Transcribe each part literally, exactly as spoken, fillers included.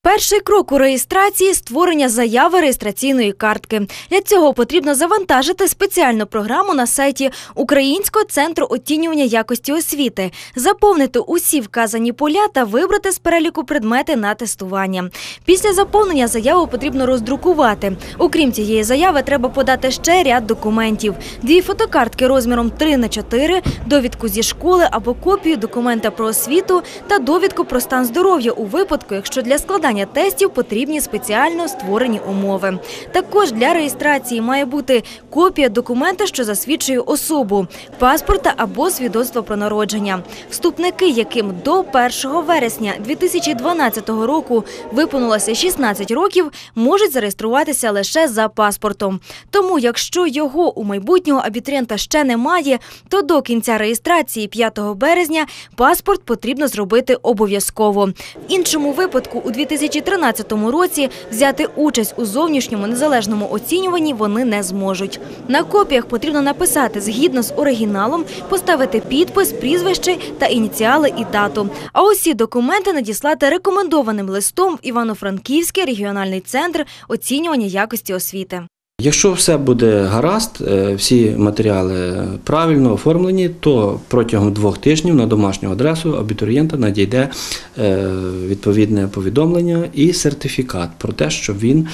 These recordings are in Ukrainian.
Перший крок у реєстрації – створення заяви реєстраційної картки. Для цього потрібно завантажити спеціальну програму на сайті Українського центру оцінювання якості освіти, заповнити усі вказані поля та вибрати з переліку предмети на тестування. Після заповнення заяву потрібно роздрукувати. Окрім цієї заяви, треба подати ще ряд документів. Дві фотокартки розміром три на чотири, довідку зі школи або копію документа про освіту та довідку про стан здоров'я у випадку, якщо для складання тестів потрібні спеціально створені умови. Також для реєстрації має бути копія документа, що засвідчує особу, паспорта або свідоцтво про народження. Вступники, яким до першого вересня дві тисячі дванадцятого року виповнилося шістнадцять років, можуть зареєструватися лише за паспортом. Тому, якщо його у майбутнього абітурієнта ще немає, то до кінця реєстрації п'ятого березня паспорт потрібно зробити обов'язково. В іншому випадку у дві тисячі тринадцятому році взяти участь у зовнішньому незалежному оцінюванні вони не зможуть. На копіях потрібно написати згідно з оригіналом, поставити підпис, прізвище та ініціали і дату. А усі документи надіслати рекомендованим листом в Івано-Франківський регіональний центр оцінювання якості освіти. Якщо все буде гаразд, всі матеріали правильно оформлені, то протягом двох тижнів на домашню адресу абітурієнта надійде відповідне повідомлення і сертифікат про те, що він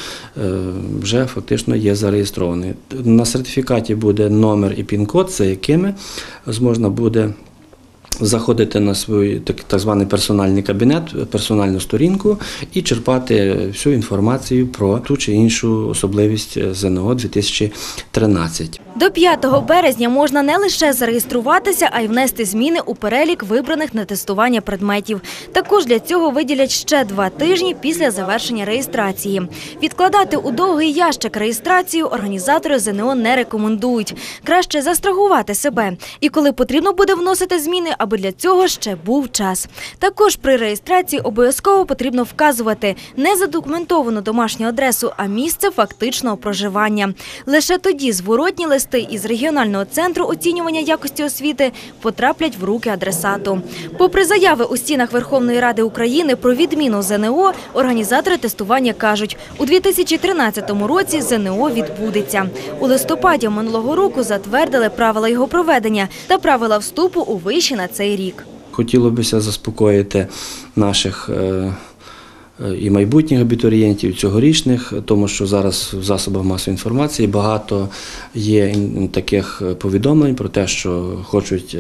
вже фактично є зареєстрований. На сертифікаті буде номер і пін-код, за якими можна буде заходити на свій так, так званий персональний кабінет, персональну сторінку і черпати всю інформацію про ту чи іншу особливість ЗНО дві тисячі тринадцять. До п'ятого березня можна не лише зареєструватися, а й внести зміни у перелік вибраних на тестування предметів. Також для цього виділять ще два тижні після завершення реєстрації. Відкладати у довгий ящик реєстрацію організатори ЗНО не рекомендують. Краще застрахувати себе. І коли потрібно буде вносити зміни, аби для цього ще був час. Також при реєстрації обов'язково потрібно вказувати не задокументовану домашню адресу, а місце фактичного проживання. Лише тоді зворотні листи із регіонального центру оцінювання якості освіти потраплять в руки адресату. Попри заяви у стінах Верховної Ради України про відміну ЗНО, організатори тестування кажуть, у дві тисячі тринадцятому році ЗНО відбудеться. У листопаді минулого року затвердили правила його проведення та правила вступу у виші на цей рік. Хотілося б заспокоїти наших і майбутніх абітурієнтів, цьогорічних, тому що зараз в засобах масової інформації багато є таких повідомлень про те, що хочуть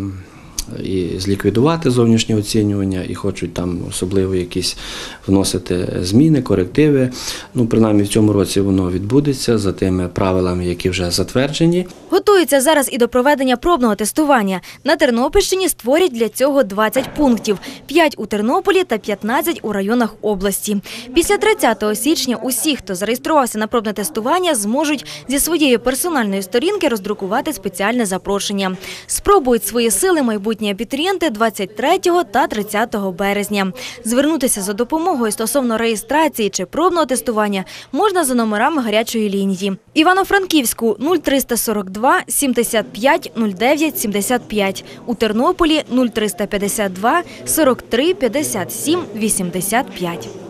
і зліквідувати зовнішнє оцінювання, і хочуть там особливо якісь вносити зміни, корективи. Ну, принаймні в цьому році воно відбудеться за тими правилами, які вже затверджені. Готуються зараз і до проведення пробного тестування. На Тернопільщині створять для цього двадцять пунктів. п'ять у Тернополі та п'ятнадцять у районах області. Після тридцятого січня усі, хто зареєструвався на пробне тестування, зможуть зі своєї персональної сторінки роздрукувати спеціальне запрошення. Спробують свої сили майбутні абітурієнти двадцять третього та тридцятого березня. Звернутися за допомогою стосовно реєстрації чи пробного тестування можна за номерами гарячої лінії. Івано-Франківську – нуль триста сорок два сімдесят п'ять нуль дев'ять сімдесят п'ять, у Тернополі – нуль триста п'ятдесят два сорок три п'ятдесят сім вісімдесят п'ять.